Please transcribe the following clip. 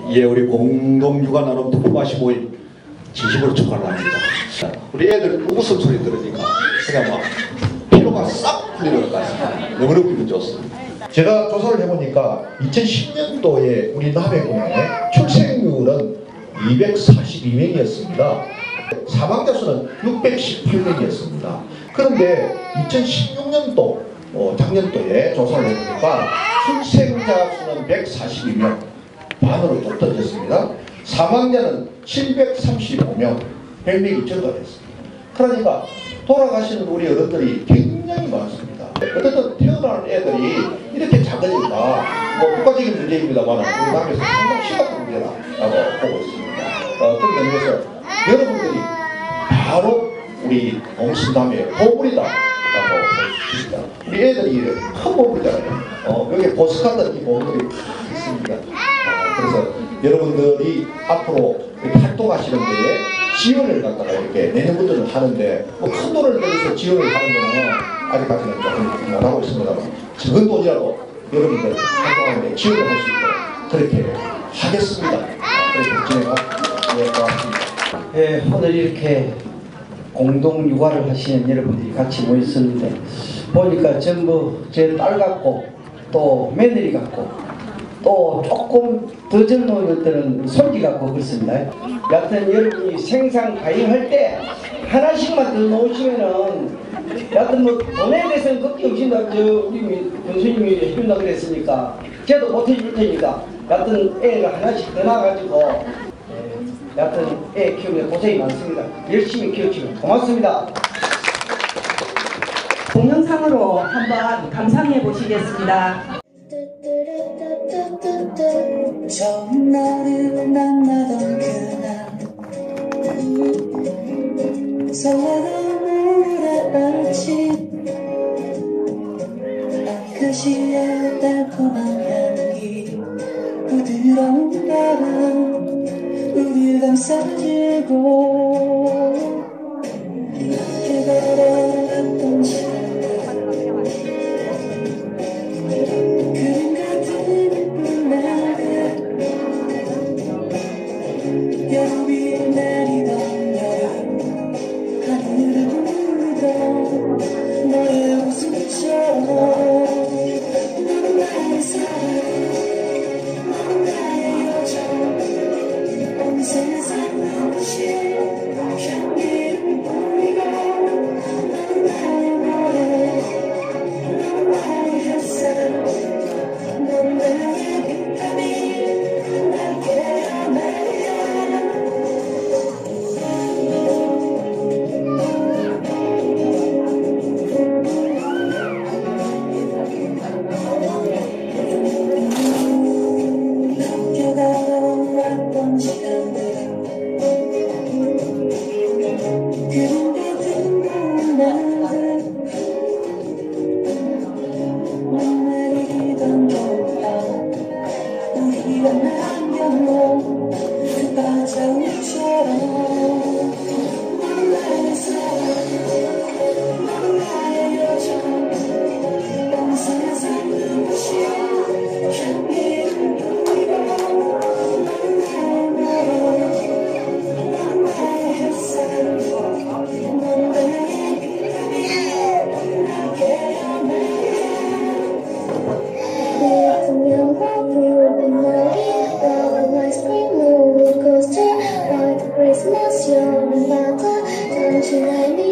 예, 우리 공동육아 나눔 덕분마시 모임 진심으로 축하합니다. 우리 애들 웃음소리 들으니까 그냥 막 피로가 싹 풀리는 것 같습니다. 너무너무 기분 좋습니다. 제가 조사를 해보니까 2010년도에 우리 남해군의 출생률은 242명이었습니다. 사망자 수는 618명이었습니다. 그런데 2016년도 작년도에 조사를 해보니까 출생자 수는 142명, 반으로 좀 떨어졌습니다. 사망자는 735명, 100명이 증가했습니다. 그러니까 돌아가시는 우리 어른들이 굉장히 많습니다. 어쨌든 태어나는 애들이 이렇게 작으니까 국가적인 문제입니다만 우리 남에서 상당히 심각한 문제라고 보고 있습니다. 그런 면에서 여러분들이 바로 우리 공신남의 보물이다 라고 볼 수 있습니다. 우리 애들이 큰 보물이잖아요. 여기 보석같은 이 보물이 있습니다. 그래서 여러분들이 앞으로 이렇게 활동하시는 데에 지원을 갖다가 이렇게 내년부터는 하는데 큰 돈을 들여서 지원을 하는 거는 아직까지는 조금 못하고 있습니다만 적은 돈이라도 여러분들 활동하는 데 지원을 할 수 있도록 그렇게 하겠습니다. 그렇게 진행하고 고맙습니다. 네, 오늘 이렇게 공동 육아를 하시는 여러분들이 같이 모였었는데 보니까 전부 제 딸 같고 또 며느리 같고 또 조금 더 젊은 것들은 손지 같고 그렇습니다. 여하튼 여러분이 생산 가입할 때 하나씩만 더 놓으시면은 여하튼 뭐 돈에 대해서는 걱정 없습니다. 우리 교수님이 해준다 그랬으니까 저도 못 해줄 테니까 여하튼 애를 하나씩 더 낳아가지고 여하튼 애 키우는 고생이 많습니다. 열심히 키워주시면 고맙습니다. 동영상으로 한번 감상해 보시겠습니다. 처음 너를 만나던 그날 설레는 우울의 아침 아크시의 달콤한 향기 부드러운 바람 우릴 감싸주고 함께 걸어갔던 시간들 그림 같은 예쁜 날들 여름이 내리던 여름 하늘을 울던 너의 웃음처럼 너는 나의 사랑 너는 나의 여정 온 세상 눈부신 향기를 보이고 너는 나의 노래 너는 나의 햇살 넌 나의 비타민 날 깨어나려 남겨가던 시간들 그림 같은 날들 못 내리던 돌담 우리가 남겨놓은 그 바자울처럼 넌 나의 사랑 넌 나의 여정 온 세상 눈부신 향기를 보이고 넌 나의 노래 넌 나의 햇살 넌 나의 비타민 날 깨어나려 Christmas, you're a matter, don't you let me